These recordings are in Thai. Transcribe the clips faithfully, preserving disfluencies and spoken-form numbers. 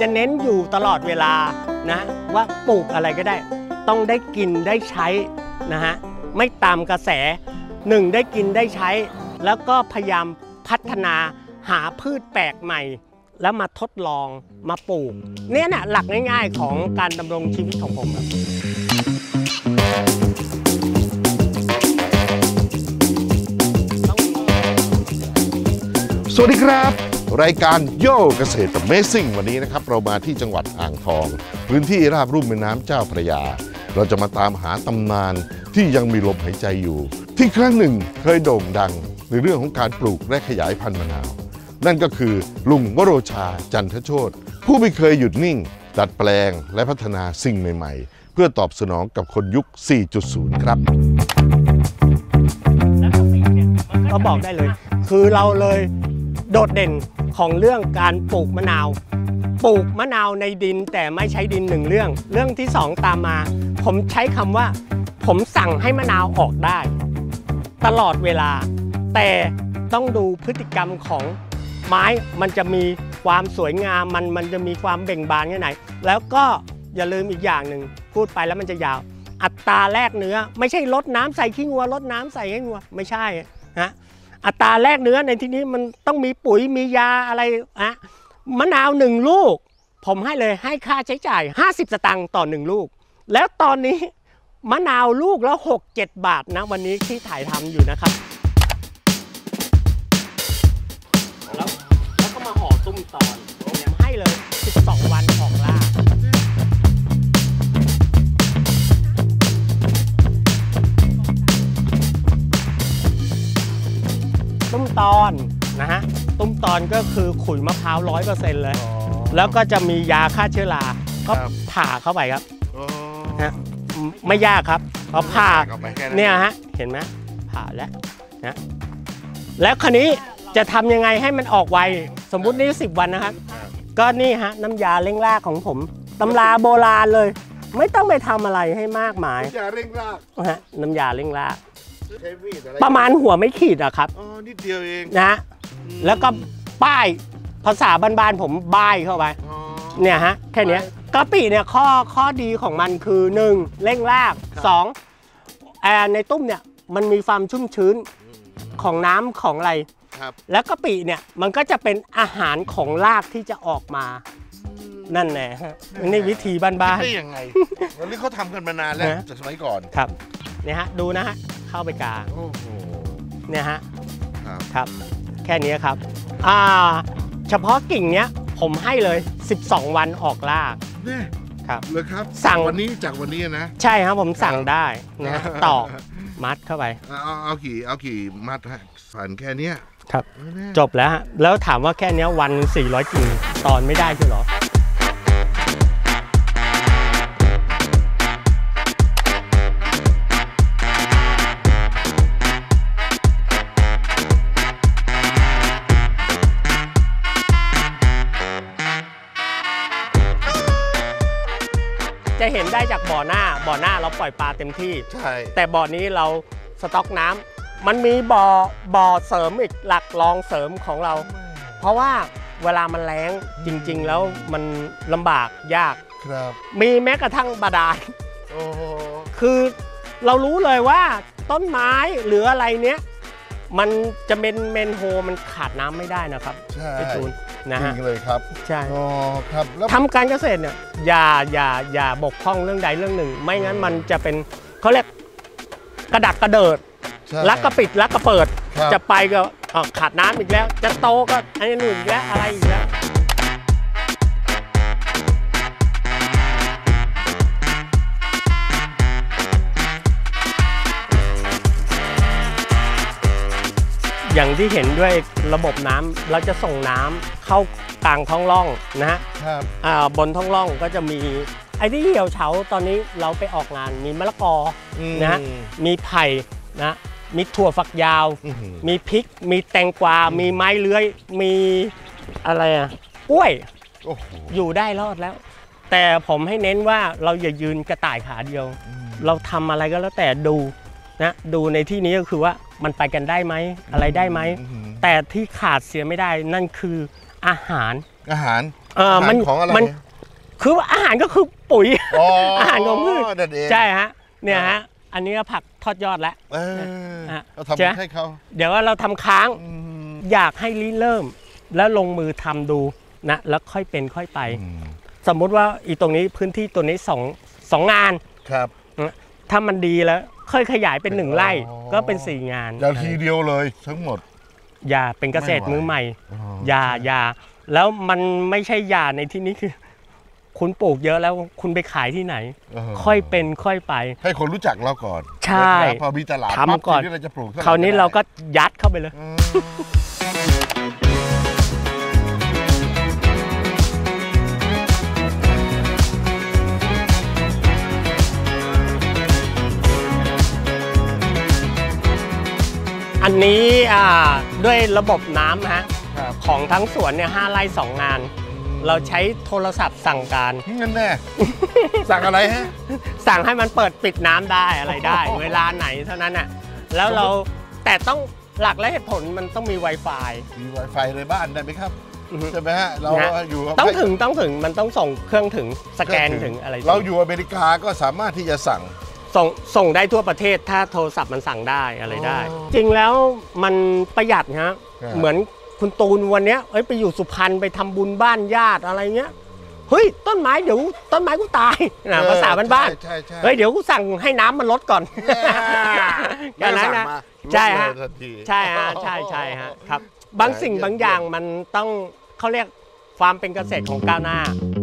จะเน้นอยู่ตลอดเวลานะว่าปลูกอะไรก็ได้ต้องได้กินได้ใช้นะฮะไม่ตามกระแสหนึ่งได้กินได้ใช้แล้วก็พยายามพัฒนาหาพืชแปลกใหม่แล้วมาทดลองมาปลูกเนี่ยนะหลักง่ายๆของการดำรงชีวิตของผมครับสวัสดีครับรายการโย่เกษตร Amazing วันนี้นะครับเรามาที่จังหวัดอ่างทองพื้นที่ราบรุ่มแม่น้ำเจ้าพระยาเราจะมาตามหาตำนานที่ยังมีลมหายใจอยู่ที่ครั้งหนึ่งเคยโด่งดังในเรื่องของการปลูกและขยายพันธุ์มะนาวนั่นก็คือลุงวโรชาจันทโชติผู้ไม่เคยหยุดนิ่งดัดแปลงและพัฒนาสิ่งใหม่ๆเพื่อตอบสนองกับคนยุค สี่จุดศูนย์ ครับก็บอกได้เลยคือเราเลยโดดเด่นของเรื่องการปลูกมะนาวปลูกมะนาวในดินแต่ไม่ใช้ดินหนึ่งเรื่องเรื่องที่สองตามมาผมใช้คำว่าผมสั่งให้มะนาวออกได้ตลอดเวลาแต่ต้องดูพฤติกรรมของไม้มันจะมีความสวยงามมันมันจะมีความเบ่งบานแค่ไหนแล้วก็อย่าลืมอีกอย่างหนึ่งพูดไปแล้วมันจะยาวอัตราแลกเนื้อไม่ใช่ลดน้ำใส่ขี้งัวลดน้ำใส่ให้งัวไม่ใช่นะอัตราแลกเนื้อในที่นี้มันต้องมีปุ๋ยมียาอะไรอะมะนาวหนึ่งลูกผมให้เลยให้ค่าใช้จ่ายห้าสิบสตางค์ต่อหนึ่งลูกแล้วตอนนี้มะนาวลูกละหกเจ็ดบาทนะวันนี้ที่ถ่ายทำอยู่นะครับแล้วแล้วก็มาห่อตุ้มตอนผมให้เลยสิบสองวันออกล่าตุ้มตอนนะฮะตุ้มตอนก็คือขุยมะพร้าวร้อยเปอร์เซ็นต์เลยแล้วก็จะมียาฆ่าเชื้อราก็ผ่าเข้าไปครับฮะไม่ยากครับพอผ่าเนี่ยฮะเห็นไหมผ่าแล้วนะแล้วคราวนี้จะทำยังไงให้มันออกไวสมมุตินี่สิบวันนะครับก็นี่ฮะน้ำยาเร่งรากของผมตำราโบราณเลยไม่ต้องไปทำอะไรให้มากมายน้ำยาเร่งรากฮะน้ำยาเร่งรากประมาณหัวไม่ขีดอะครับอ๋อนิดเดียวเองนะแล้วก็ป้ายภาษาบ้านๆผมบ้ายเข้าไปเนี่ยฮะแค่นี้กะปิเนี่ยข้อข้อดีของมันคือหนึ่งเร่งรากสองแอร์ในตุ้มเนี่ยมันมีความชุ่มชื้นของน้ำของอะไรแล้วกะปิเนี่ยมันก็จะเป็นอาหารของรากที่จะออกมานั่นแหละนี่วิธีบ้านๆได้ยังไงวันนี้เขาทำกันมานานแล้วจากสมัยก่อนครับเนี่ยฮะดูนะฮะเข้าไปกลางเนี่ยฮะครับแค่นี้ครับอ่าเฉพาะกิ่งเนี้ยผมให้เลยสิบสองวันออกรากนี่ครับเลยครับสั่งวันนี้จากวันนี้นะใช่ครับผมสั่งได้นะตอกมัดเข้าไปเอาเอากี่เอากี่มัดฮะสั่นแค่นี้ครับจบแล้วฮะแล้วถามว่าแค่นี้วันสี่ร้อยกิ่งตอนไม่ได้ใช่หรอจะเห็นได้จากบ่อหน้าบ่อหน้าเราปล่อยปลาเต็มที่ใช่แต่บ่อนี้เราสต็อกน้ำมันมีบ่อบ่อเสริมอีกหลักรองเสริมของเราเพราะว่าเวลามันแล้งจริงๆแล้วมันลำบากยากครับมีแม้กระทั่งบาดาลคือเรารู้เลยว่าต้นไม้หรืออะไรเนี้ยมันจะเป็นเมนโฮมันขาดน้ำไม่ได้นะครับใช่จูนนะฮะจริงเลยครับใช่อ๋อครับแล้วทำการเกษตรเนี่ยอย่าอย่าอย่าบกพร่องเรื่องใดเรื่องหนึ่งไม่งั้นมันจะเป็นเขาเรียกกระดักกระเดิดลักกระปิดลักกระเปิดจะไปก็ขาดน้ำอีกแล้วจะโตก็อันนี้หนึ่งแล้วอะไรอีกแล้วอย่างที่เห็นด้วยระบบน้ำเราจะส่งน้ำเข้ากลางท้องร่องนะฮะบนท้องร่องก็จะมีไอ้ที่เหี่ยวเฉาตอนนี้เราไปออกงานมีมะละกอนะฮะมีไผ่นะมีถั่วฝักยาวมีพริกมีแตงกวามีไม้เลื้อยมีอะไรอะกล้วยอยู่ได้รอดแล้วแต่ผมให้เน้นว่าเราอย่ายืนกระต่ายขาเดียวเราทำอะไรก็แล้วแต่ดูนะดูในที่นี้ก็คือว่ามันไปกันได้ไหมอะไรได้ไหมแต่ที่ขาดเสียไม่ได้นั่นคืออาหารอาหารเออมันของอะไรมันคืออาหารก็คือปุ๋ยอาหารของพืชใช่ฮะเนี่ยฮะอันนี้ก็ผักทอดยอดแล้วเราทำให้เขาเดี๋ยวว่าเราทำค้างอยากให้ริเริ่มแล้วลงมือทำดูนะแล้วค่อยเป็นค่อยไปสมมุติว่าอีตรงนี้พื้นที่ตัวนี้สองสองงานครับถ้ามันดีแล้วค่อยขยายเป็นหนึ่งไร่ก็เป็นสี่งานอย่าทีเดียวเลยทั้งหมดอย่าเป็นเกษตรมือใหม่อย่าอย่าแล้วมันไม่ใช่อย่าในที่นี้คือคุณปลูกเยอะแล้วคุณไปขายที่ไหนค่อยเป็นค่อยไปให้คนรู้จักเราก่อนใช่พอมีตลาดทำก่อนเราจะปลูกคราวนี้เราก็ยัดเข้าไปเลยอันนี้ด้วยระบบน้ำฮะของทั้งสวนเนี่ยห้าไร่สองงานเราใช้โทรศัพท์สั่งการงั้นแน่สั่งอะไรฮะสั่งให้มันเปิดปิดน้ำได้อะไรได้เวลาไหนเท่านั้นน่ะแล้วเราแต่ต้องหลักและเหตุผลมันต้องมี Wi-Fi มี Wi-Fi ในบ้านได้ไหมครับใช่ไหมฮะเราอยู่ต้องถึงต้องถึงมันต้องส่งเครื่องถึงสแกนถึงอะไรเราอยู่อเมริกาก็สามารถที่จะสั่งส่งส่งได้ทั่วประเทศถ้าโทรศัพท์มันสั่งได้อะไรได้จริงแล้วมันประหยัดฮะเหมือนคุณตูนวันนี้เอ้ยไปอยู่สุพรรณไปทำบุญบ้านญาติอะไรเงี้ยเฮ้ยต้นไม้เดี๋ยวต้นไม้กูตายนะภาษาบ้านๆเฮ้ยเดี๋ยวกูสั่งให้น้ำมันลดก่อนแค่นั้นนะใช่ฮะใช่ฮะใช่ใช่ฮะครับบางสิ่งบางอย่างมันต้องเขาเรียกความเป็นเกษตรของก้าวหน้า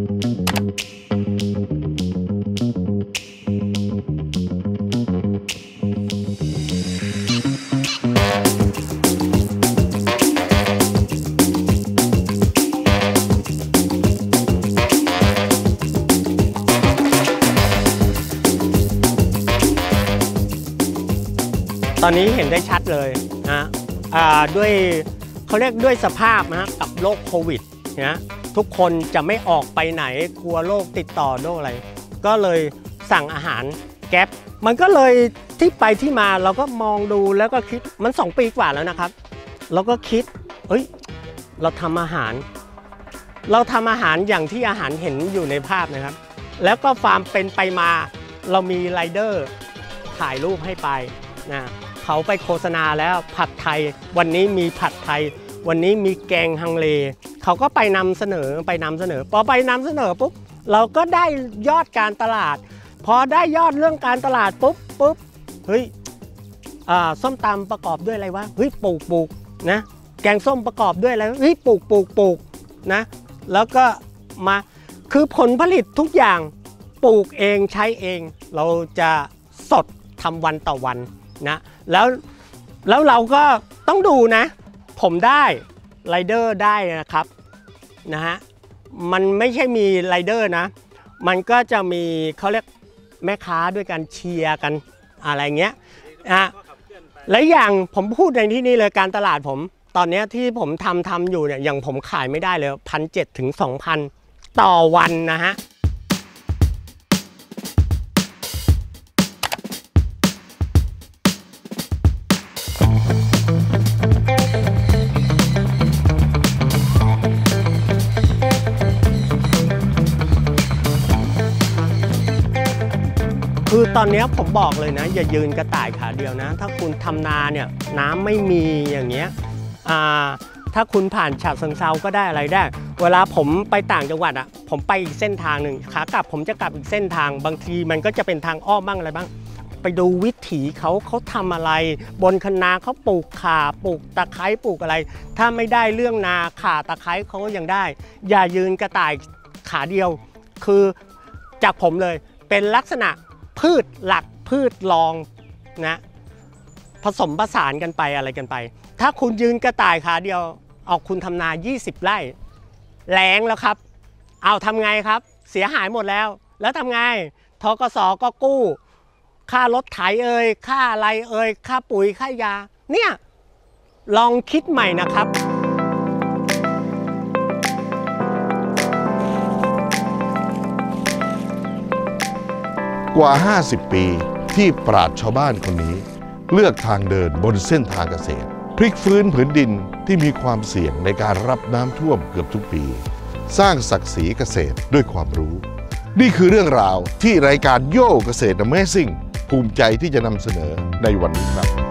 ตอนนี้เห็นได้ชัดเลยนะด้วยเขาเรียกด้วยสภาพนะกับโรคโควิดนะทุกคนจะไม่ออกไปไหนกลัวโรคติดต่อโรคอะไรก็เลยสั่งอาหารแก๊ปมันก็เลยที่ไปที่มาเราก็มองดูแล้วก็คิดมันสองปีกว่าแล้วนะครับเราก็คิดเฮ้ยเราทำอาหารเราทำอาหารอย่างที่อาหารเห็นอยู่ในภาพนะครับแล้วก็ความเป็นไปมาเรามีไรเดอร์ถ่ายรูปให้ไปนะเขาไปโฆษณาแล้วผัดไทยวันนี้มีผัดไทยวันนี้มีแกงฮังเลเขาก็ไปนำเสนอไปนำเสนอพอไปนำเสนอปุ๊บเราก็ได้ยอดการตลาดพอได้ยอดเรื่องการตลาดปุ๊บปุ๊บเฮ้ยส้มตำประกอบด้วยอะไรวะเฮ้ยปลูกปลูกนะแกงส้มประกอบด้วยอะไรเฮ้ยปลูกปลูกปลูกนะแล้วก็มาคือผลผลิตทุกอย่างปลูกเองใช้เองเราจะสดทำวันต่อวันนะแล้วแล้วเราก็ต้องดูนะผมได้ไรเดอร์ได้นะครับนะฮะมันไม่ใช่มีไรเดอร์นะมันก็จะมีเขาเรียกแม่ค้าด้วยกันเชียร์กันอะไรเงี้ยนะและอย่างผมพูดในที่นี้เลยการตลาดผมตอนนี้ที่ผมทำทำอยู่เนี่ยอย่างผมขายไม่ได้เลยพันเจ็ดถึงสองพันต่อวันนะฮะคือตอนนี้ผมบอกเลยนะอย่ายืนกระต่ายขาเดียวนะถ้าคุณทำนาเนี่ยน้ำไม่มีอย่างเงี้ยถ้าคุณผ่านฉะเชิงเทราก็ได้อะไรได้เวลาผมไปต่างจังหวัดอ่ะผมไปอีกเส้นทางหนึ่งขากลับผมจะกลับอีกเส้นทางบางทีมันก็จะเป็นทางอ้อมบ้างอะไรบ้างไปดูวิถีเขาเขาทำอะไรบนคะนาเขาปลูกข่าปลูกตะไคร้ปลูกอะไรถ้าไม่ได้เรื่องนาข่าตะไคร้เขาก็ยังได้อย่ายืนกระต่ายขาเดียวคือจากผมเลยเป็นลักษณะพืชหลักพืชรองนะผสมผสานกันไปอะไรกันไปถ้าคุณยืนกระต่ายขาเดียวออกคุณทำนายี่สิบไร่แล้งแล้วครับเอาทำไงครับเสียหายหมดแล้วแล้วทำไงธกสก็กู้ค่ารถไถเอ่ยค่าอะไรเอ่ยค่าปุ๋ยค่ายาเนี่ยลองคิดใหม่นะครับกว่าห้าสิบปีที่ปราชญ์ชาวบ้านคนนี้เลือกทางเดินบนเส้นทางเกษตรพลิกฟื้นผืนดินที่มีความเสี่ยงในการรับน้ำท่วมเกือบทุกปีสร้างศักดิ์ศรีเกษตรด้วยความรู้ นี่คือเรื่องราวที่รายการโย่เกษตร Amazing ภูมิใจที่จะนำเสนอในวันนี้ครับ